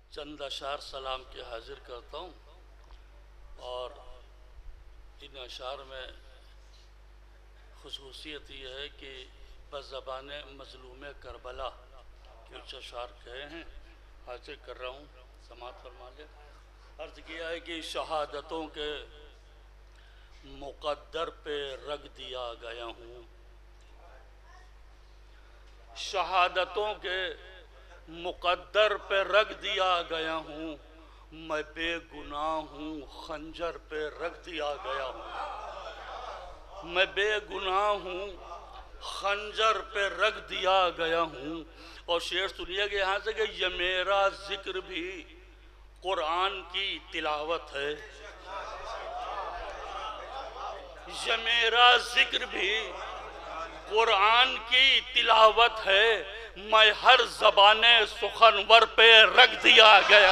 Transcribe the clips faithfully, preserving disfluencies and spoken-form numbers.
چند اشعار سلام کے حاضر کرتا ہوں، اور ان اشعار میں خصوصیت یہ ہے کہ بزبان مظلوم کربلا کچھ اشعار کہے ہیں، حاضر کر رہا ہوں، سماعت فرما لیں۔ عرض کیا ہے کہ شہادتوں کے مقدر پہ رکھ دیا گیا ہوں، شہادتوں کے مقدر پہ رکھ دیا گیا ہوں، میں بے گناہ ہوں خنجر پہ رکھ دیا گیا ہوں، میں بے گناہ ہوں خنجر پہ رکھ دیا گیا ہوں۔ اور شعر سنیے گا یہاں سے کہ یہ میرا ذکر بھی قرآن کی تلاوت ہے، یہ میرا ذکر بھی قرآن کی تلاوت ہے، میں ہر زبان سخنور پہ رکھ دیا گیا،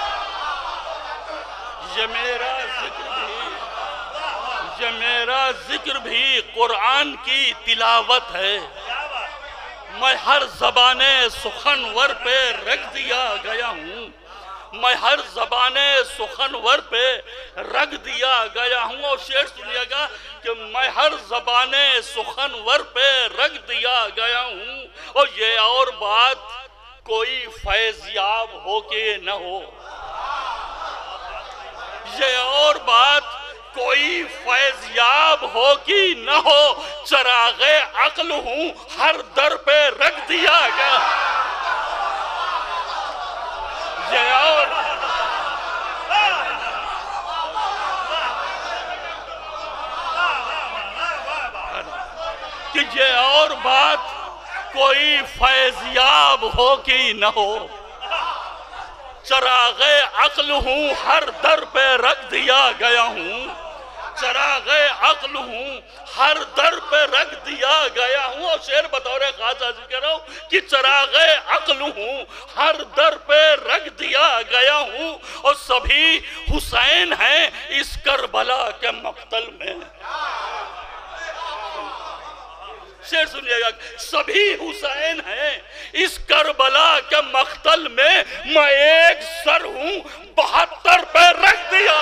یہ میرا ذکر بھی یہ میرا ذکر بھی قرآن کی تلاوت ہے، میں ہر زبان سخنور پہ رکھ دیا گیا ہوں، میں ہر زبان سخنور پہ رکھ دیا گیا ہوں۔ اور شعر سنیے گا کہ میں ہر زبان سخنور پہ رکھ دیا گیا ہوں، اور یہ اور بات کوئی فیضیاب ہو کہ نہ ہو، یہ اور بات کوئی فیضیاب ہو کہ نہ ہو، چراغ عقل ہوں ہر در پہ رکھ دیا گیا، یہ اور کہ یہ اور بات کوئی فیضیاب ہو کہ نہ ہو، چراغ عقل ہوں ہر در پہ رکھ دیا گیا ہوں، چراغ عقل ہوں ہر در پہ رکھ دیا گیا ہوں۔ اور شعر بطور خاص حاضر کر رہا ہوں کہ چراغ عقل ہوں ہر در پہ رکھ دیا گیا ہوں، اور سبھی حسین ہیں اس کربلا کے مقتل میں، شعر سنیے گا، سبھی حسین ہیں اس کربلا کے مقتل میں، میں ایک سر ہوں بہتر پہ رکھ دیا،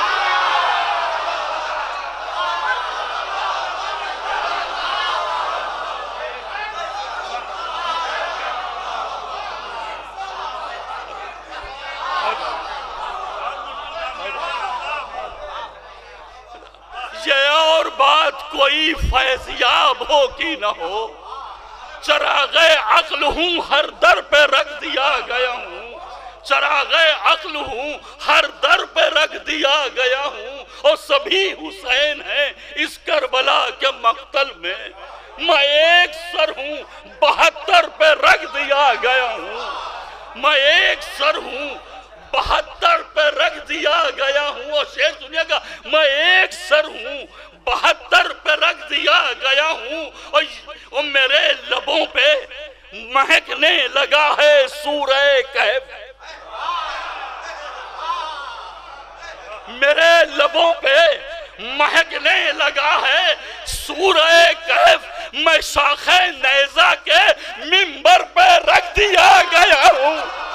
یہ اور بات کوئی فیضیاب ہو کہ نہ ہو، چراغ عقل ہوں ہر در پہ رکھ دیا گیا ہوں، چراغ عقل ہوں ہر در پہ رکھ دیا گیا ہوں، اور سبھی حسین ہیں اس کربلا کے مقتل میں، میں ایک سر ہوں بہتر پہ رکھ دیا گیا ہوں، میں ایک سر ہوں بہتر پہ رکھ دیا گیا ہوں۔ اور شعر سنیے گا، میں ایک سر ہوں بہتر پہ رکھ دیا گیا ہوں، اور میرے لبوں پہ مہکنے لگا ہے سورہ کہف، میرے لبوں پہ مہکنے لگا ہے سورہ کہف، میں شاخ نیزہ کے منبر پہ رکھ دیا گیا ہوں،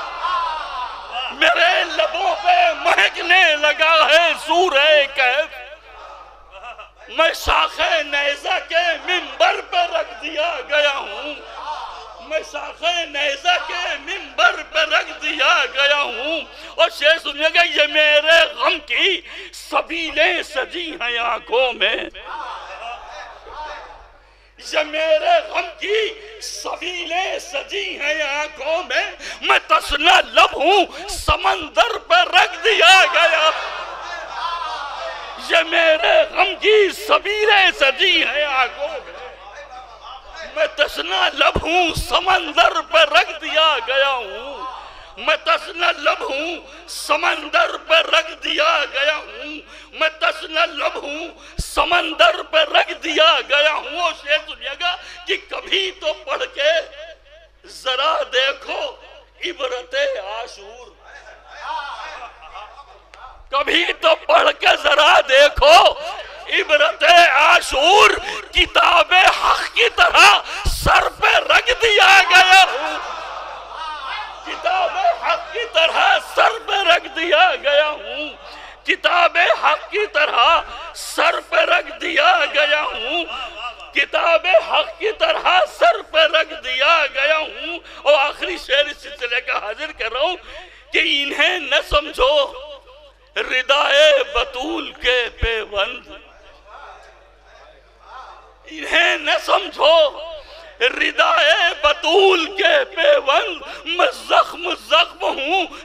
میرے لبوں پہ مہکنے لگا ہے سورہ کہف، میں شاخ نیزہ کے منبر پہ رکھ دیا گیا ہوں، میں شاخ نیزہ کے منبر پہ رکھ دیا گیا ہوں۔ اور شعر سنیے گا، یہ میرے غم کی سبیلیں سجی ہیں آنکھوں میں، یہ میرے غم کی سبیلیں سجی ہیں آنکھوں میں، میں تشنہ لب ہوں سمندر پہ رکھ دیا گیا، یہ میرے غم کی سبیلیں سجی ہیں آنکھوں میں، میں تشنہ لب ہوں سمندر پہ رکھ دیا گیا ہوں، میں تشنہ لب ہوں سمندر پہ رکھ دیا گیا ہوں، میں تشنہ لب ہوں سمندر پہ رکھ دیا گیا ہوں۔ اور شعر سنیے گا کہ کبھی تو پڑھ کے ذرا دیکھو عبرت عاشور، کبھی تو پڑھ کے ذرا دیکھو عبرت عاشور، کتاب حق کی طرح سر پہ رکھ دیا گیا ہوں، کتاب حق کی طرح سر پہ کتاب حق کی طرح سر پہ رکھ دیا گیا ہوں، کتاب حق کی طرح سر پہ رکھ دیا گیا ہوں۔ اور آخری شعر اس سلسلے کا حاضر کر رہا ہوں کہ انہیں نہ سمجھو ردائے بطول کے پیوند، انہیں نہ سمجھو ردائے بطول کے پیوند، میں زخم زخم ہوں